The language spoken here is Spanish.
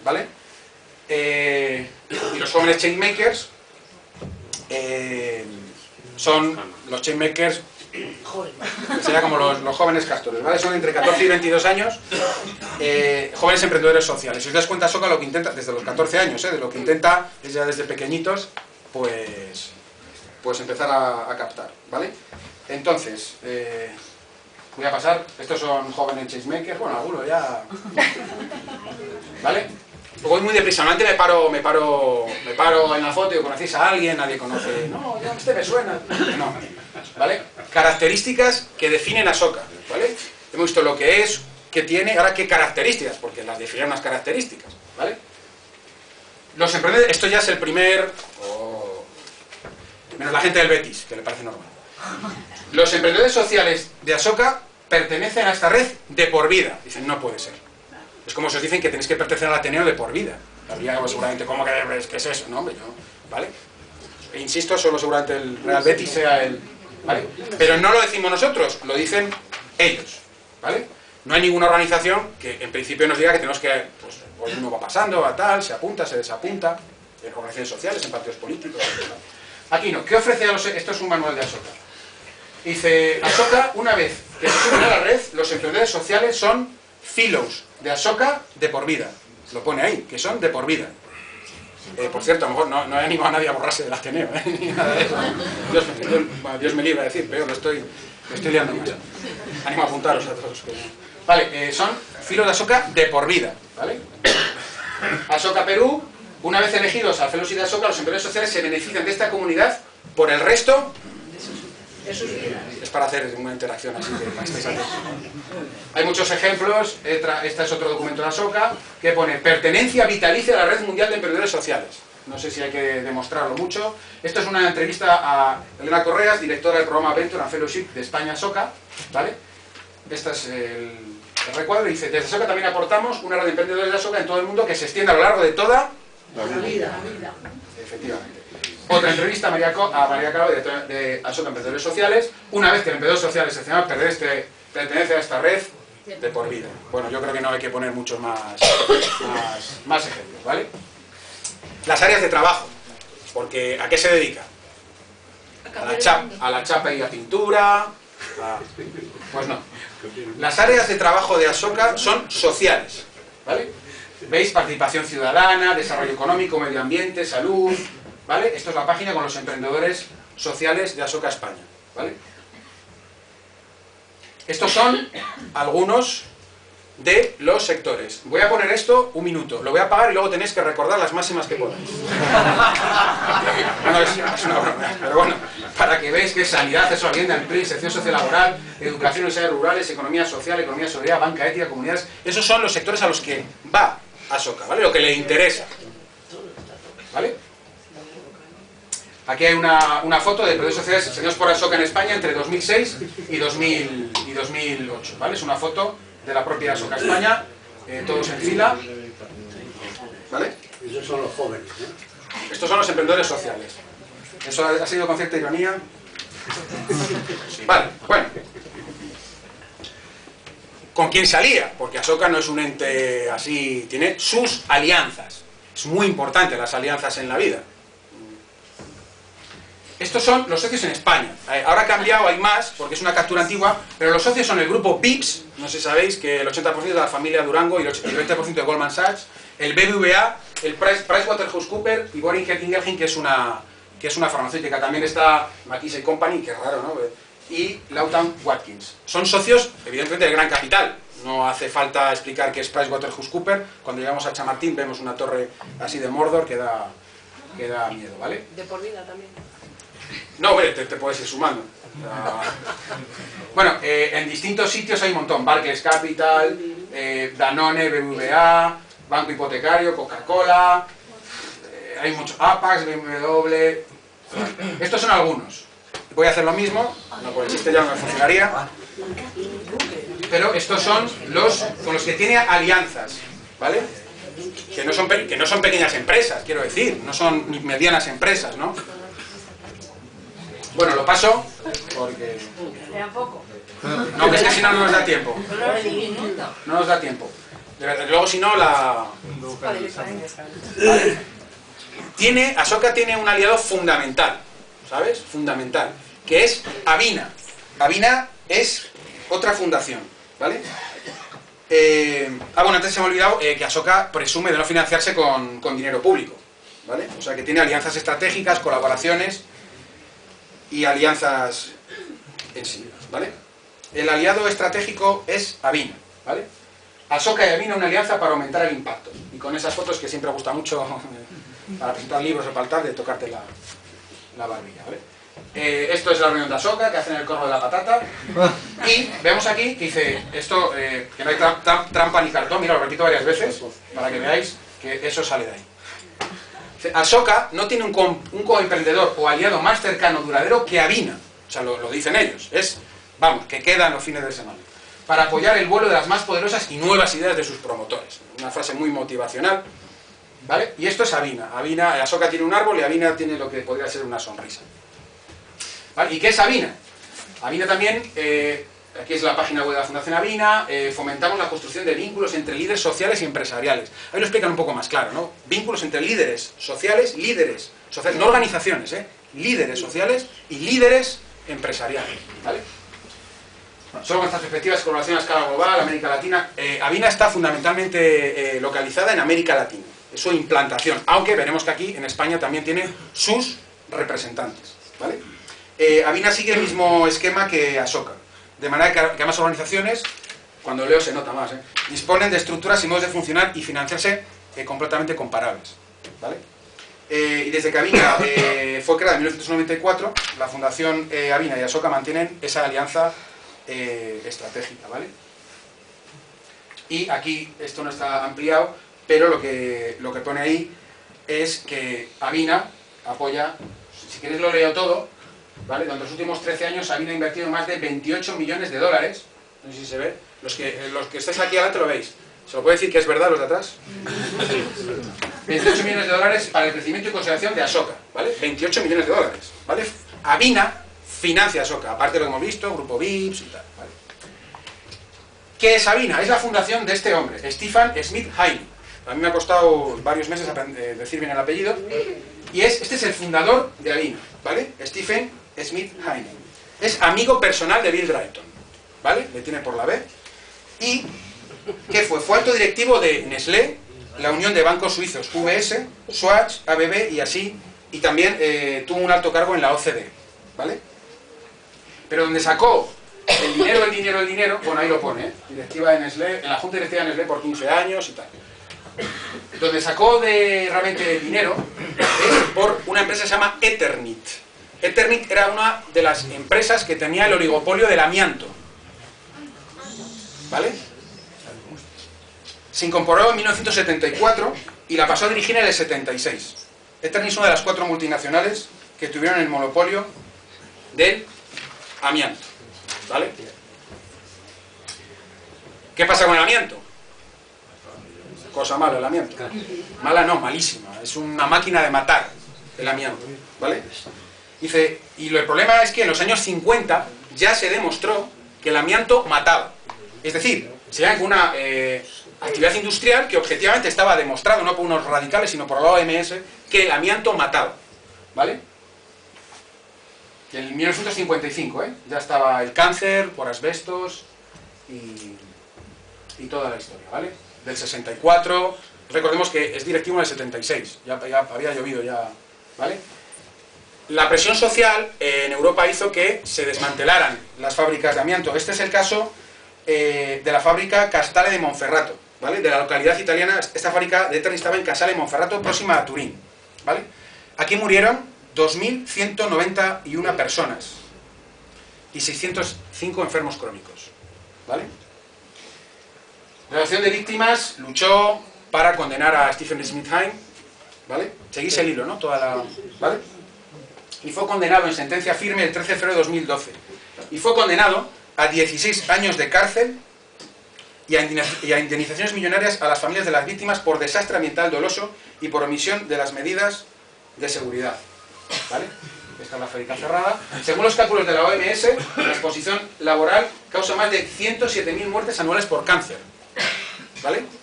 ¿vale? Y los jóvenes changemakers son los changemakers, sería como los jóvenes castores, ¿vale? Son entre 14 y 22 años, jóvenes emprendedores sociales. Si os das cuenta, Ashoka lo que intenta, desde los 14 años, de lo que intenta es ya desde pequeñitos, pues empezar a captar, ¿vale? Entonces, voy a pasar, estos son jóvenes changemakers, bueno, algunos ya, ¿vale? Voy muy deprisa, normalmente me paro en la foto y conocéis a alguien, nadie conoce, no, este me suena, no, ¿vale? Características que definen a Ashoka, ¿vale? Hemos visto lo que es, qué tiene, ahora qué características, porque las definen unas características, ¿vale? Los emprendedores, esto ya es el primer, menos la gente del Betis, que le parece normal. Los emprendedores sociales de Ashoka pertenecen a esta red de por vida, dicen, no puede ser. Es como si os dicen que tenéis que pertenecer al Ateneo de por vida. Habría seguramente, ¿cómo que es eso? No, hombre, yo, ¿vale? E insisto, solo seguramente el Real Betis sea el... ¿vale? Pero no lo decimos nosotros, lo dicen ellos, ¿vale? No hay ninguna organización que en principio nos diga que tenemos que... pues, hoy uno va pasando, va tal, se apunta, se desapunta, en organizaciones sociales, en partidos políticos, etc. Aquí no. ¿Qué ofrece a los...? Esto es un manual de Ashoka. Dice, Ashoka, una vez que se suben a la red, los emprendedores sociales son fellows de Ashoka de por vida. Lo pone ahí, que son de por vida. Por cierto, a lo mejor no he animado a nadie a borrarse del Ateneo, ni nada de eso. Dios me libre de decir, pero me estoy liando más. Animo a apuntaros a todos. Vale, son fellows de Ashoka de por vida, ¿vale? Ashoka Perú, una vez elegidos al fellowship de Ashoka, los emprendedores sociales se benefician de esta comunidad por el resto... Es para hacer una interacción así que estéis atentos. Hay muchos ejemplos. Este es otro documento de Ashoka que pone pertenencia vitalicia a la red mundial de emprendedores sociales. No sé si hay que demostrarlo mucho. Esto es una entrevista a Elena Correas, directora del programa Venture and Fellowship de España Ashoka, ¿vale? Este es el recuadro. Dice, desde Ashoka también aportamos una red de emprendedores de Ashoka en todo el mundo que se extiende a lo largo de toda la vida. Efectivamente. Otra entrevista a María Caro, de Ashoka Emprendedores Sociales. Una vez que el emprendedor social es seleccionado, pertenece a esta red de por vida. Bueno, yo creo que no hay que poner muchos más ejemplos, ¿vale? Las áreas de trabajo, porque ¿a qué se dedica? A la chapa y la pintura. Pues no. Las áreas de trabajo de Ashoka son sociales, ¿vale? ¿Veis? Participación ciudadana, desarrollo económico, medio ambiente, salud... ¿Vale? Esto es la página con los emprendedores sociales de Ashoka España, ¿vale? Estos son algunos de los sectores. Voy a poner esto un minuto, lo voy a apagar y luego tenéis que recordar las máximas que podáis. No, es una broma, pero bueno, para que veáis que es sanidad, acceso a vivienda, empleo, inserción sociolaboral, educación en áreas rurales, economía social, economía solidaria, banca ética, comunidades... Esos son los sectores a los que va Ashoka, ¿vale? Lo que le interesa, ¿vale? Aquí hay una foto de emprendedores sociales enseñados por Ashoka en España entre 2006 y 2008, ¿vale? Es una foto de la propia Ashoka España, todos en fila, ¿vale? Esos son los jóvenes, ¿no? Estos son los emprendedores sociales. ¿Eso ha sido con cierta ironía? Sí, vale, bueno. ¿Con quién se alía? Porque Ashoka no es un ente así, tiene sus alianzas. Es muy importante las alianzas en la vida. Estos son los socios en España. Ahora ha cambiado, hay más, porque es una captura antigua, pero los socios son el grupo VIPS, no sé si sabéis que el 80% de la familia Durango y el 20% de Goldman Sachs, el BBVA, el PricewaterhouseCoopers y Boehringer Ingelheim, que es una farmacéutica. También está McKinsey Company, que raro, ¿no? Y Lawton Watkins. Son socios, evidentemente, de gran capital. No hace falta explicar qué es PricewaterhouseCoopers. Cuando llegamos a Chamartín vemos una torre así de Mordor que da miedo, ¿vale? De por vida también. No, hombre, te puedes ir sumando. Bueno, en distintos sitios hay un montón. Barclays Capital, Danone, BBVA, Banco Hipotecario, Coca-Cola, hay muchos, Apax, BMW... Estos son algunos. Voy a hacer lo mismo, no, por el chiste ya no me funcionaría. Pero estos son los con los que tiene alianzas, ¿vale? Que no son pequeñas empresas, quiero decir, no son ni medianas empresas, ¿no? Bueno, lo paso porque... No, que es que si no, no nos da tiempo. No nos da tiempo. De verdad, luego si no la... ¿Vale? Asoka tiene un aliado fundamental, ¿sabes? Fundamental, que es Avina. Avina es otra fundación, ¿vale? Bueno, antes se me ha olvidado que Asoka presume de no financiarse con dinero público, ¿vale? O sea que tiene alianzas estratégicas, colaboraciones y alianzas en sí, ¿vale? El aliado estratégico es Avina, ¿vale? Asoka y Avina una alianza para aumentar el impacto. Y con esas fotos que siempre gusta mucho para presentar libros o para el tal, de tocarte la barbilla, ¿vale? Esto es la reunión de Asoka, que hacen el corro de la patata. Y vemos aquí que dice, esto, que no hay trampa ni cartón, mira, lo repito varias veces, para que veáis que eso sale de ahí. Asoka no tiene un coemprendedor o aliado más cercano, duradero, que Avina. O sea, lo dicen ellos. Vamos, que quedan los fines de semana. Para apoyar el vuelo de las más poderosas y nuevas ideas de sus promotores. Una frase muy motivacional, ¿vale? Y esto es Avina. Asoka tiene un árbol y Avina tiene lo que podría ser una sonrisa. ¿Vale? ¿Y qué es Avina? Avina también, aquí es la página web de la Fundación Avina, fomentamos la construcción de vínculos entre líderes sociales y empresariales. Ahí lo explican un poco más claro, ¿no? Vínculos entre líderes sociales, no organizaciones, líderes sociales y líderes empresariales, ¿vale? Solo con estas perspectivas, colaboración a escala global, América Latina. Avina está fundamentalmente localizada en América Latina, es su implantación, aunque veremos que aquí en España también tiene sus representantes, ¿vale? Avina sigue el mismo esquema que Asoka, de manera que ambas organizaciones, cuando leo se nota más, disponen de estructuras y modos de funcionar y financiarse completamente comparables, ¿vale? Y desde que Avina fue creada en 1994, la Fundación Avina y Asoka mantienen esa alianza estratégica, ¿vale? Y aquí esto no está ampliado, pero lo que pone ahí es que Avina apoya, si queréis lo leo todo, ¿vale? Durante los últimos 13 años Avina ha invertido más de 28 millones de dólares, no sé si se ve, los que estáis aquí adelante lo veis, ¿se lo puede decir que es verdad los de atrás? 28 millones de dólares para el crecimiento y consolidación de Asoka, ¿vale? 28 millones de dólares, ¿vale? Avina financia Asoka, aparte de lo que hemos visto, Grupo VIPS y tal, ¿vale? ¿Qué es Avina? Es la fundación de este hombre, Stephen Smith Heine. A mí me ha costado varios meses decir bien el apellido. Y este es el fundador de Avina, ¿vale? Stephen Smith Heine. Es amigo personal de Bill Drayton, ¿vale? Le tiene por la B. ¿Y qué fue? Fue alto directivo de Nestlé, la Unión de Bancos Suizos, UBS, Swatch, ABB y así. Y también tuvo un alto cargo en la OCDE, ¿vale? Pero donde sacó el dinero, bueno, ahí lo pone, directiva de Nestlé, en la Junta Directiva de Nestlé por 15 años y tal. Donde sacó realmente el dinero es por una empresa que se llama Eternit. Eternit era una de las empresas que tenía el oligopolio del amianto, ¿vale? Se incorporó en 1974 y la pasó a dirigir en el 76. Eternit es una de las 4 multinacionales que tuvieron el monopolio del amianto, ¿vale? ¿Qué pasa con el amianto? Cosa mala el amianto. Mala no, malísima. Es una máquina de matar el amianto, ¿vale? Dice, y el problema es que en los años 50 ya se demostró que el amianto mataba. Es decir, se llama una actividad industrial que objetivamente estaba demostrado, no por unos radicales, sino por la OMS, que el amianto mataba, ¿vale? En 1955, ya estaba el cáncer por asbestos y toda la historia, ¿vale? Del 64, recordemos que es directivo en el 76, ya había llovido ya, ¿vale? La presión social en Europa hizo que se desmantelaran las fábricas de amianto. Este es el caso de la fábrica Casale de Monferrato, ¿vale? De la localidad italiana. Esta fábrica de Eternit estaba en Casale de Monferrato, próxima a Turín, ¿vale? Aquí murieron 2.191 personas y 605 enfermos crónicos, ¿vale? La Asociación de Víctimas luchó para condenar a Stephen Smith Heine, ¿vale? Seguís el hilo, ¿no? ¿Vale? Y fue condenado en sentencia firme el 13 de febrero de 2012. Y fue condenado a 16 años de cárcel y a indemnizaciones millonarias a las familias de las víctimas por desastre ambiental doloso y por omisión de las medidas de seguridad, ¿vale? Esta es la fábrica cerrada. Según los cálculos de la OMS, la exposición laboral causa más de 107.000 muertes anuales por cáncer, ¿vale?